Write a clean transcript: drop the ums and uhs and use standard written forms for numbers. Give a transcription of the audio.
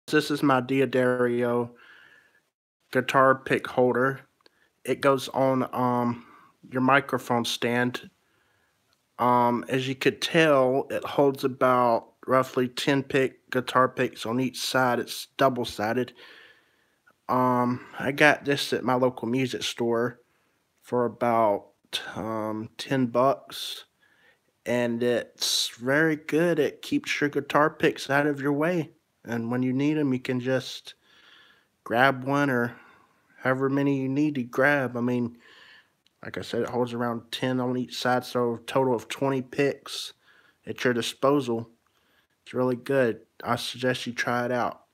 This is my Diodario guitar pick holder. It goes on your microphone stand. As you could tell, it holds about roughly 10 guitar picks on each side. It's double-sided. I got this at my local music store for about 10 bucks, and it's very good. It keeps your guitar picks out of your way, and when you need them, you can just grab one or however many you need to grab. I mean, like I said, it holds around 10 on each side, so a total of 20 picks at your disposal. It's really good. I suggest you try it out.